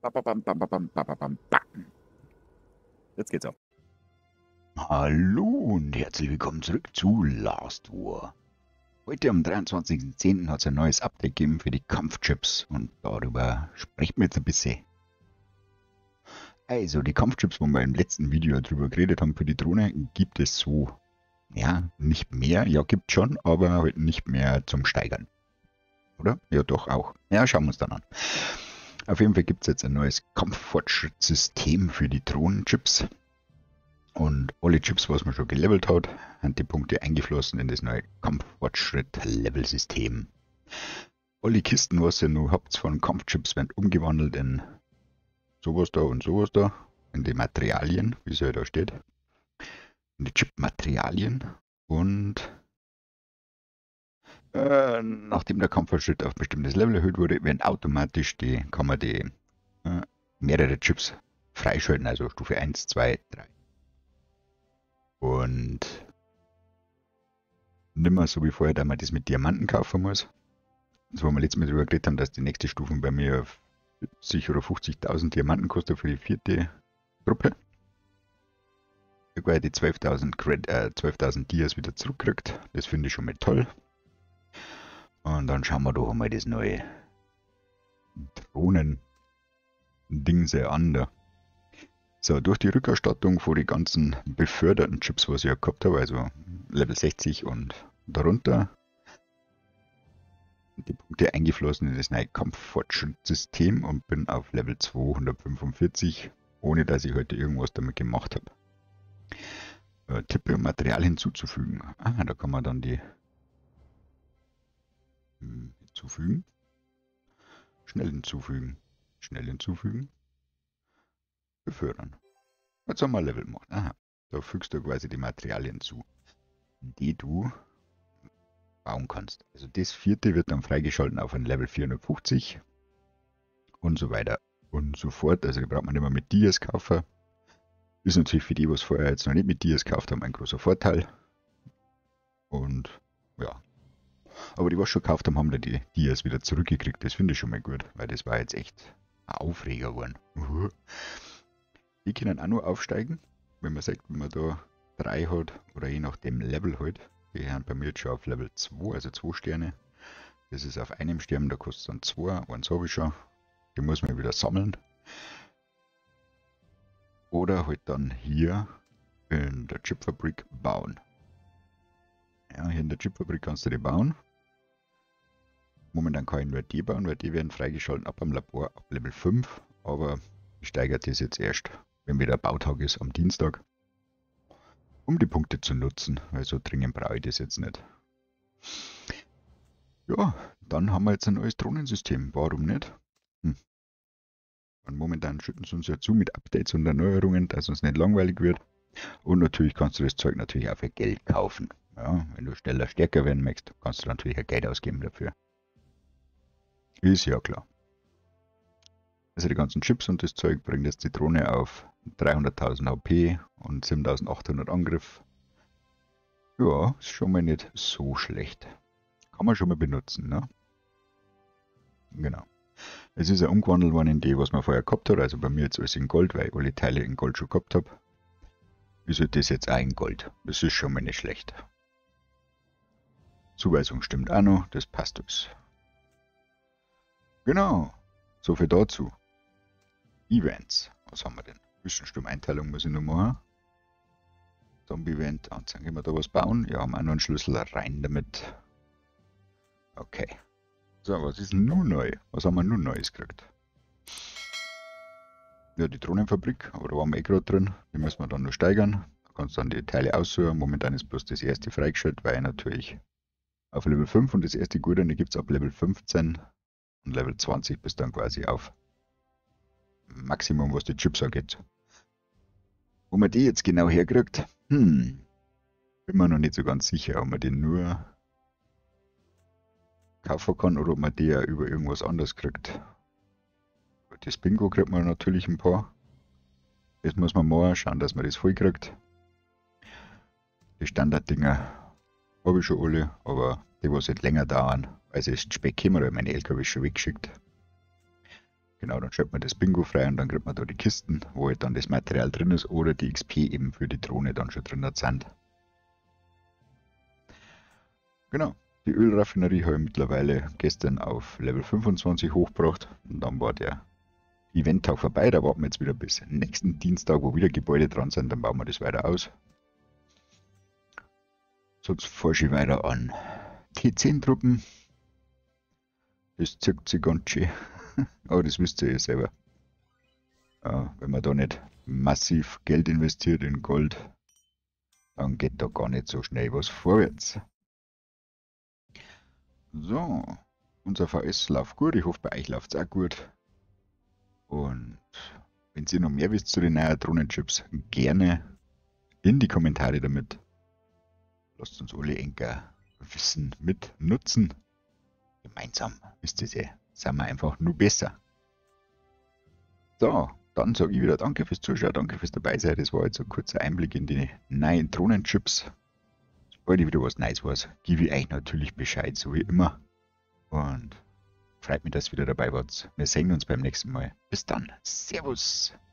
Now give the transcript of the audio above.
Jetzt geht's ab. Hallo und herzlich willkommen zurück zu Last War. Heute am 23.10. hat es ein neues Update gegeben für die Kampfchips und darüber sprechen wir jetzt ein bisschen. Also die Kampfchips, wo wir im letzten Video drüber geredet haben für die Drohne, gibt es so, ja, nicht mehr, ja gibt schon, aber halt nicht mehr zum Steigern. Oder? Ja doch auch. Ja, schauen wir uns dann an. Auf jeden Fall gibt es jetzt ein neues Kampffortschrittssystem für die Drohnenchips. Und alle Chips, was man schon gelevelt hat, haben die Punkte eingeflossen in das neue Kampffortschritt-Level-System. Alle Kisten, was ihr noch habt von Kampfchips, werden umgewandelt in sowas da und sowas da, in die Materialien, wie es ja da steht. In die Chip-Materialien. Und nachdem der Kampffortschritt auf ein bestimmtes Level erhöht wurde, werden automatisch kann man mehrere Chips freischalten, also Stufe 1, 2, 3. Und nimmer so wie vorher, da man das mit Diamanten kaufen muss. Das, wo wir letztes Mal darüber geredet haben, dass die nächste Stufe bei mir 40 oder 50.000 Diamanten kostet für die vierte Gruppe. Sogar die 12.000 Dias wieder zurückkriegt. Das finde ich schon mal toll. Und dann schauen wir doch einmal das neue Drohnen-Dingse an da. So, durch die Rückerstattung von den ganzen beförderten Chips, was ich ja gehabt habe, also Level 60 und darunter, die Punkte eingeflossen in das neue Kampffortschrittssystem und bin auf Level 245, ohne dass ich heute irgendwas damit gemacht habe. Tippe, um Material hinzuzufügen. Ah, da kann man dann die hinzufügen. Schnell hinzufügen. Befördern. Jetzt haben wir ein Level gemacht. Aha. Da fügst du quasi die Materialien zu, die du bauen kannst. Also das vierte wird dann freigeschalten auf ein Level 450 und so weiter und so fort. Also da braucht man nicht mehr mit Dias kaufen. Ist natürlich für die, was vorher jetzt noch nicht mit Dias gekauft haben, ein großer Vorteil. Und ja. Aber die, was schon gekauft haben, haben da die Dias wieder zurückgekriegt. Das finde ich schon mal gut, weil das war jetzt echt ein Aufreger geworden. Die können auch nur aufsteigen, wenn man sagt, wenn man da 3 hat oder je nach dem Level halt. Die haben bei mir jetzt schon auf Level 2, also 2 Sterne. Das ist auf einem Stern, da kostet es dann 2, eins habe ich schon. Die muss man wieder sammeln. Oder halt dann hier in der Chipfabrik bauen. Ja, hier in der Chipfabrik kannst du die bauen. Momentan kann ich nur die bauen, weil die werden freigeschalten ab am Labor ab Level 5. Aber ich steigere das jetzt erst, wenn wieder Bautag ist am Dienstag, um die Punkte zu nutzen, weil so dringend brauche ich das jetzt nicht. Ja, dann haben wir jetzt ein neues Drohnensystem, warum nicht? Und momentan schütten sie uns ja zu mit Updates und Erneuerungen, dass uns nicht langweilig wird. Und natürlich kannst du das Zeug natürlich auch für Geld kaufen. Ja, wenn du schneller stärker werden möchtest, kannst du natürlich auch Geld ausgeben dafür. Ist ja klar. Also die ganzen Chips und das Zeug bringt jetzt die Drohne auf 300.000 HP und 7.800 Angriff. Ja, ist schon mal nicht so schlecht. Kann man schon mal benutzen, ne? Genau. Es ist ja umgewandelt worden in die, was man vorher gehabt hat. Also bei mir jetzt alles in Gold, weil ich alle Teile in Gold schon gehabt habe. Ist halt das jetzt auch in Gold. Das ist schon mal nicht schlecht. Zuweisung stimmt auch noch, das passt alles. Genau. So viel dazu. Events. Was haben wir denn? Wüstensturm-Einteilung muss ich noch machen. Zombie-Event. Anzeigen, können wir da was bauen? Ja, haben auch noch einen Schlüssel rein damit. Okay. So, was ist nun neu? Was haben wir nun Neues gekriegt? Ja, die Drohnenfabrik, aber da waren wir eh gerade drin. Die müssen wir dann noch steigern. Da kannst du dann die Teile aussuchen. Momentan ist bloß das erste freigeschaltet, weil natürlich auf Level 5 und das erste Gute gibt es ab Level 15 und Level 20 bis dann quasi auf Maximum, was die Chips angeht. Wo man die jetzt genau herkriegt, bin mir noch nicht so ganz sicher, ob man den nur kaufen kann oder ob man die ja über irgendwas anderes kriegt. Das Bingo kriegt man natürlich ein paar. Das muss man mal schauen, dass man das voll kriegt. Die Standarddinger habe ich schon alle, aber die, was jetzt länger dauern, also ist Speck gekommen, oder meine LKW schon weggeschickt. Genau, dann stellt man das Bingo frei und dann kriegt man da die Kisten, wo halt dann das Material drin ist oder die XP eben für die Drohne dann schon drin sind. Genau, die Ölraffinerie habe ich mittlerweile gestern auf Level 25 hochgebracht und dann war der Eventtag vorbei. Da warten wir jetzt wieder bis nächsten Dienstag, wo wieder Gebäude dran sind, dann bauen wir das weiter aus. Sonst forsche ich weiter an T10-Truppen. Das zirkt sich ganz schön. Aber das wisst ihr ja selber. Wenn man da nicht massiv Geld investiert in Gold, dann geht da gar nicht so schnell was vorwärts. So, unser VS läuft gut. Ich hoffe, bei euch läuft es auch gut. Und wenn ihr noch mehr wisst zu den neuen Drohnenchips, gerne in die Kommentare damit. Lasst uns alle Enker Wissen mit nutzen. Gemeinsam ist das ja, sind wir einfach nur besser. So, dann sage ich wieder danke fürs Zuschauen, danke fürs Dabeisein. Das war jetzt ein kurzer Einblick in die neuen Drohnenchips. Sobald ich wieder was Neues weiß, gebe ich euch natürlich Bescheid, so wie immer. Und freut mich, dass ihr wieder dabei wart. Wir sehen uns beim nächsten Mal. Bis dann. Servus.